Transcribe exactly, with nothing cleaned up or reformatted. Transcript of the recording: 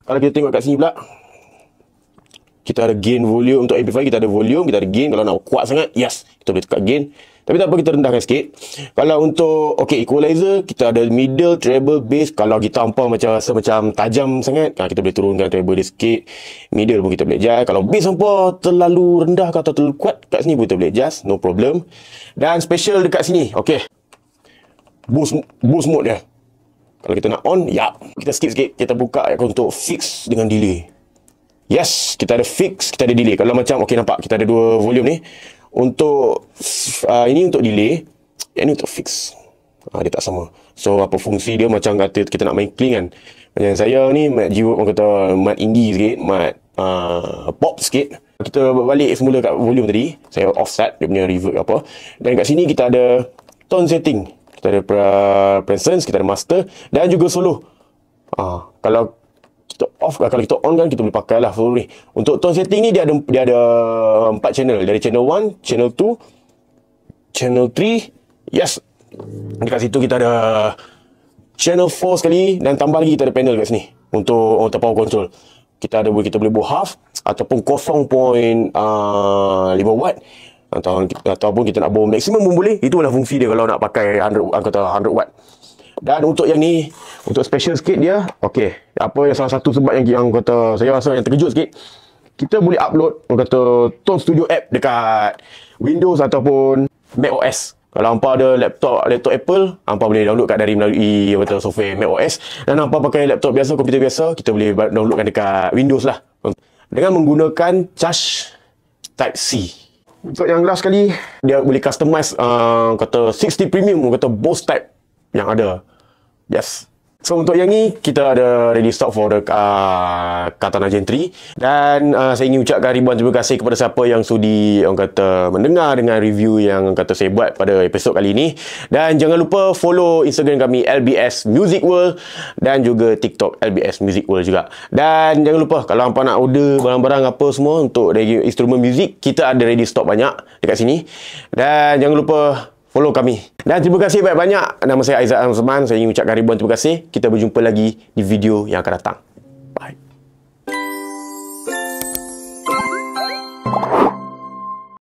Kalau kita tengok kat sini pula, kita ada gain volume. Untuk amplifier kita ada volume, kita ada gain. Kalau nak kuat sangat, yes, kita boleh tekan gain. Tapi tak apa, kita rendahkan sikit. Kalau untuk okay, equalizer, kita ada middle, treble, bass. Kalau kita hampa macam rasa macam tajam sangat, ha, kita boleh turunkan treble dia sikit. Middle pun kita boleh adjust. Kalau bass hampa terlalu rendah atau terlalu kuat, kat sini pun kita boleh adjust, no problem. Dan special dekat sini, okay, boost, boost mode dia. Kalau kita nak on, ya, kita skip sikit, kita buka untuk fix dengan delay. Yes, kita ada fix, kita ada delay. Kalau macam, okay, nampak kita ada dua volume ni. Untuk uh, ini untuk delay, yang ni untuk fix. uh, Dia tak sama. So apa fungsi dia, macam kata kita nak main clean kan. Macam saya ni mat jiwa, orang kata mat indie sikit, mat uh, pop sikit. Kita balik semula kat volume tadi, saya offset dia punya reverb apa. Dan kat sini kita ada tone setting, kita ada presence, kita ada master dan juga solo. uh, Kalau kita off, kalau kita on kan, kita boleh pakai lah solo ni. Untuk tone setting ni dia ada dia ada empat channel. Dari channel one, channel two, channel three. Yes. Dekat situ kita ada channel four sekali, dan tambah lagi kita ada panel kat sini untuk untuk power control. Kita ada kita boleh buat half ataupun kosong perpuluhan lima watt, atau ataupun kita nak bawa maksimum pun boleh. Itulah fungsi dia kalau nak pakai seratus, kata seratus watt. Dan untuk yang ni, untuk special sikit dia, okey, apa yang salah satu sebab yang yang kata saya rasa yang terkejut sikit, kita boleh upload orang kata Tone Studio app dekat Windows ataupun macOS. Kalau hampa ada laptop laptop Apple, hampa boleh download kat dari melalui kata software macOS. Dan hampa pakai laptop biasa, komputer biasa, kita boleh downloadkan dekat Windows lah, dengan menggunakan charge Type C. Untuk yang last sekali, dia boleh customize uh, kata sixty premium, kata Bose type yang ada. Yes. So untuk yang ni, kita ada ready stock for the uh, Katana Gen three. Dan uh, saya ingin ucapkan ribuan terima kasih kepada siapa yang sudi orang kata mendengar dengan review yang kata saya buat pada episod kali ini. Dan jangan lupa follow Instagram kami L B S Music World, dan juga TikTok L B S Music World juga. Dan jangan lupa, kalau hampa nak order barang-barang apa semua untuk instrumen muzik, kita ada ready stock banyak dekat sini. Dan jangan lupa follow kami. Dan terima kasih banyak-banyak. Nama saya Aizat Azman. Saya ingin ucapkan ribuan terima kasih. Kita berjumpa lagi di video yang akan datang. Bye.